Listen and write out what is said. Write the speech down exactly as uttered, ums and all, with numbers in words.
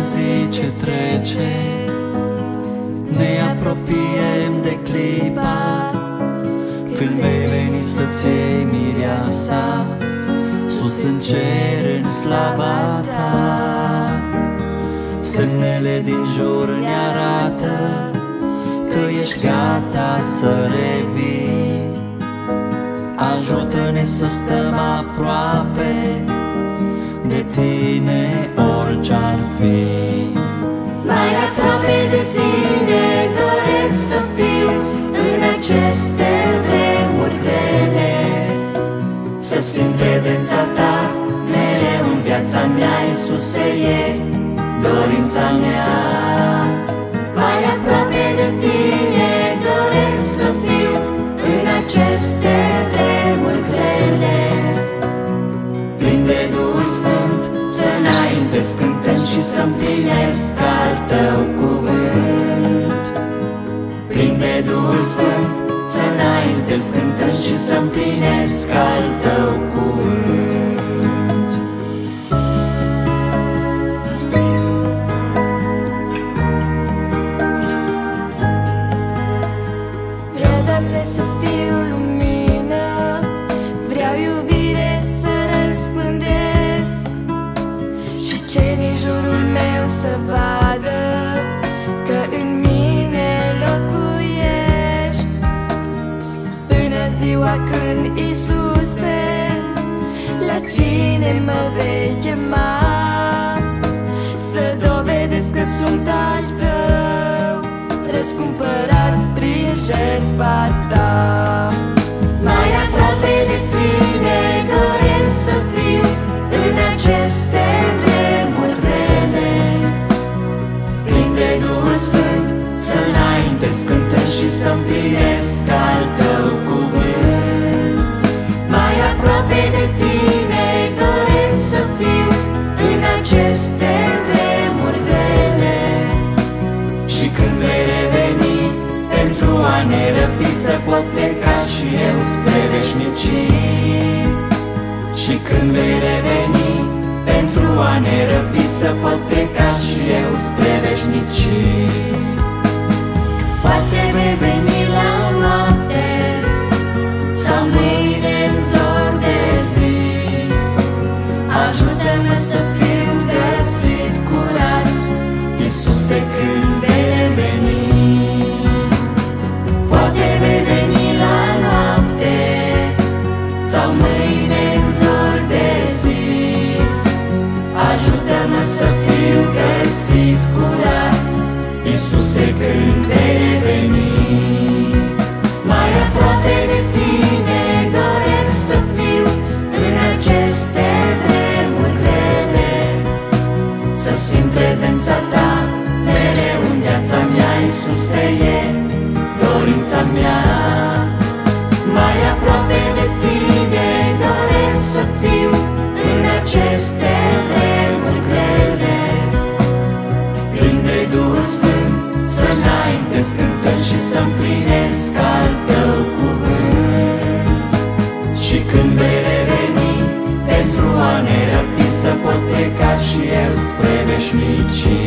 zi ce trece, ne apropiem de clipa când vei veni să-ți iei mireasa sus în cer, în slava ta. Semnele din jur ne arată că ești gata să revii. Ajută-ne să stăm aproape de tine, orice-ar fi. Mai aproape de tine doresc să fiu în aceste vremuri grele, să simt prezența ta mereu în viața mea, Iisuse, e dorința mea. Mai aproape de tine doresc să fiu în aceste vremuri grele, plin de Duhul Sfânt, să înaintez cântând și să împlinesc al tău cuvânt. Plin de Duhul Sfânt, să înaintez cântând și să împlinesc al tău cuvânt. Vreau, Doamne, să fiu lumină, vreau iubire să răspândesc și cei din jurul meu să vadă că în mine locuiești. Până ziua când, Iisuse, la tine mă vei chema, să dovedesc că sunt al tău, răscumpărat prin jertfa ta. Mai aproape de tine doresc să fiu în aceste vremuri grele, plin de Duhul Sfânt, să înaintez cântând și să împlinesc al tău cuvânt. Mai aproape de tine doresc să fiu în aceste vremuri grele, și când vei reveni pentru a ne răpi, să pot pleca și eu spre veșnicii. Și când vei reveni pentru a ne răpi, să pot pleca și eu spre veșnicii. Poate vei veni la noapte sau mâine în zor de zi. Ajută-mă să fiu găsit curat, Iisuse, când vei reveni. Poate vei veni la noapte sau mâine în zor de zi. Ajută-mă să fiu găsit curat, Iisuse, când vei reveni. Mai aproape de tine doresc să fiu în aceste vremuri grele, să simt prezența ta mereu în viața mea, Iisuse, e dorința mea. Mai aproape de tine doresc să fiu în aceste vremuri grele, plin de Duhul Sfânt, să înaintez cântând și să împlinesc al tău cuvânt. Și când vei reveni pentru a ne răpi, să pot pleca și eu spre veșnicii.